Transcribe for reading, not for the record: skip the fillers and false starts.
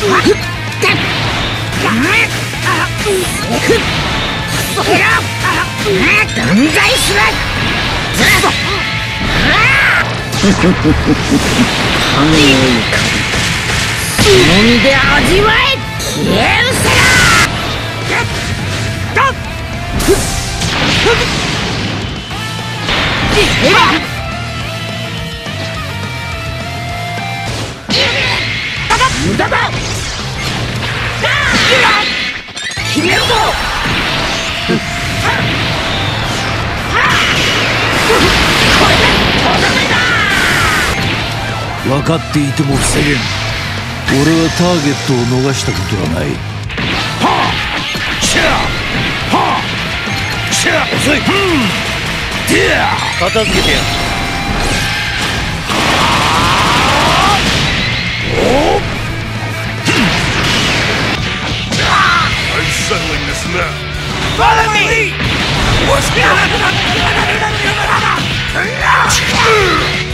もみで味わえ消えうせ無駄だ。決めるぞ。これで戦いだ。 分かっていても防げん。俺はターゲットを逃したことはない。 はあシャーはあシャー遅い。片付けてやる。 Settling this now. Follow me! What's